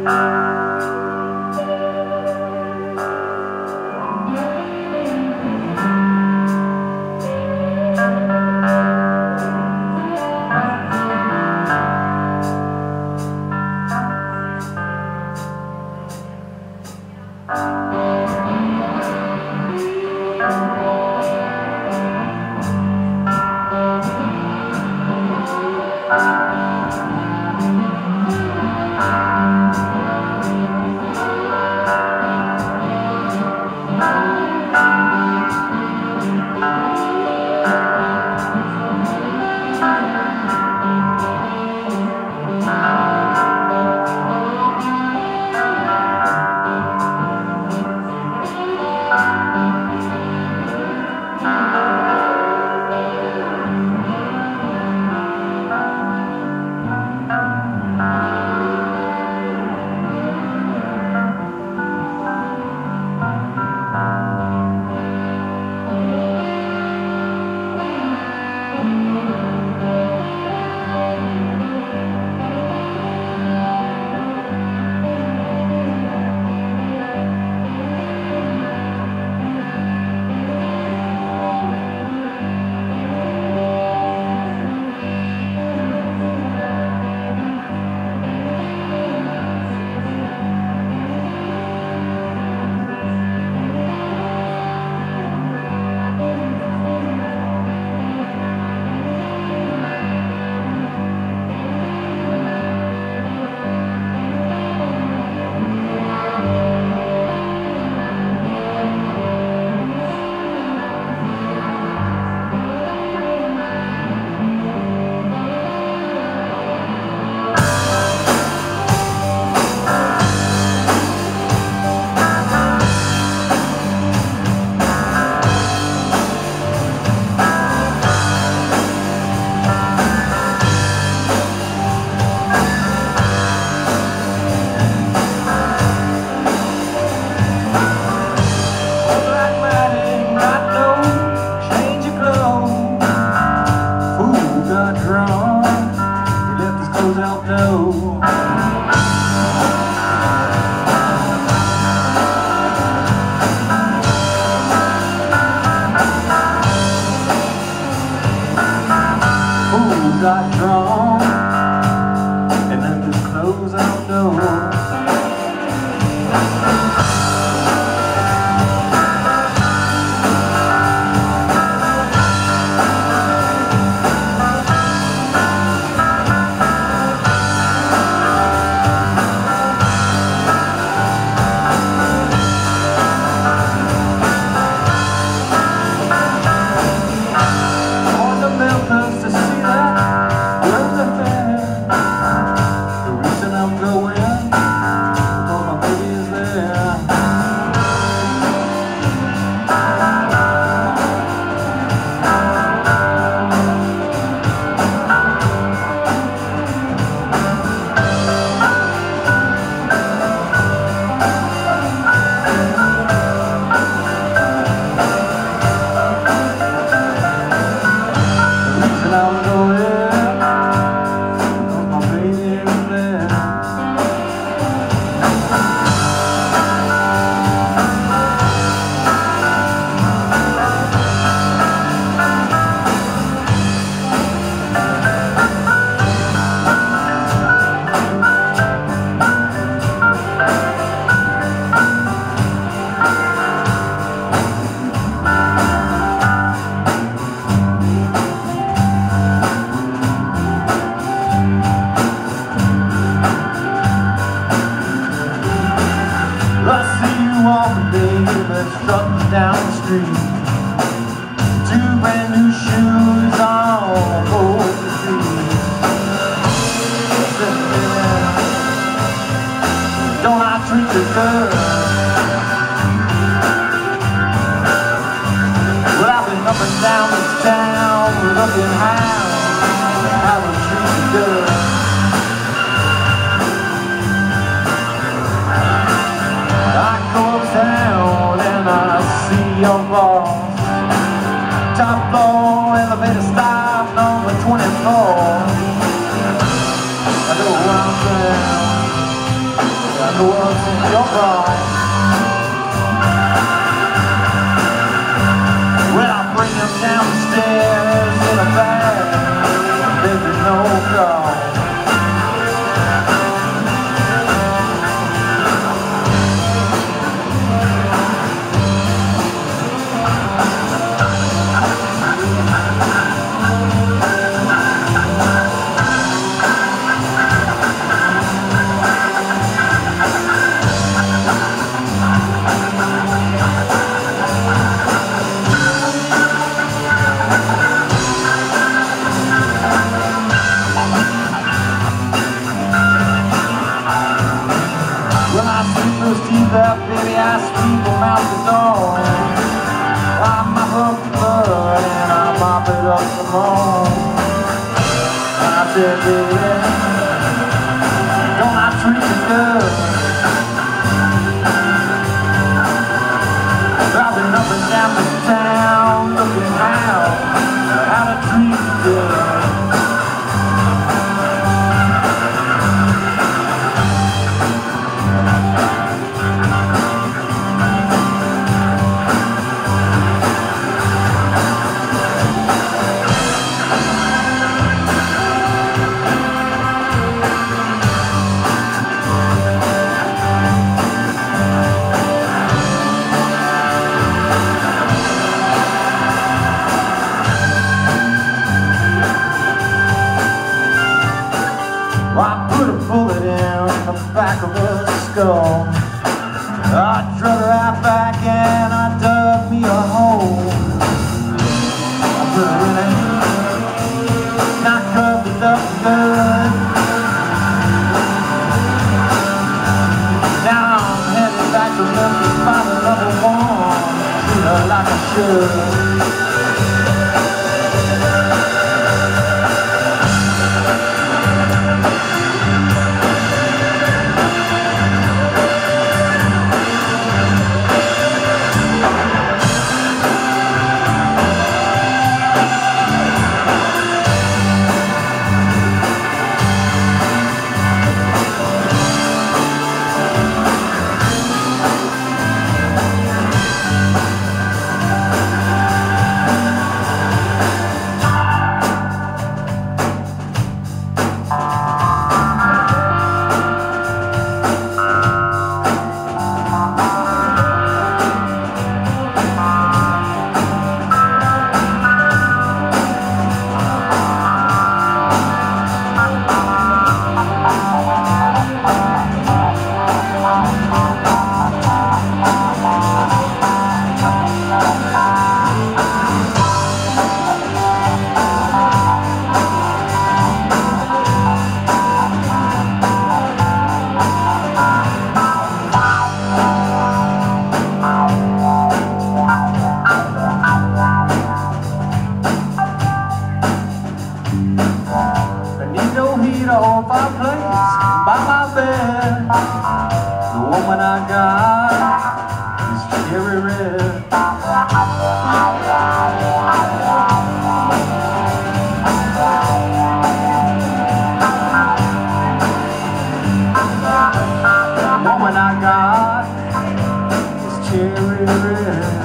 got drunk and left his clothes outdoors. Down the street, 2 brand new shoes on both the street. Don't I treat you good? Well, I've been up and down this town looking how I treat you good. I go uptown and I see your boss, top floor, elevator stop, number 24. I go around town, I the world's in your pride. Well, I bring them down the stairs in a bag, baby, no God. Up, baby, I sweep them out the door. I mop up the blood and I mop it up some more. I said, baby, don't I treat you good? Driving up and down the town, looking how to treat you good. I put a bullet in the back of her skull. I drug her out back and I dug me a hole. I put her in it, and I covered up good. Now I'm headed back to Memphis, find another one, treat her like I should. Woman I got is cherry red. The woman I got is cherry red.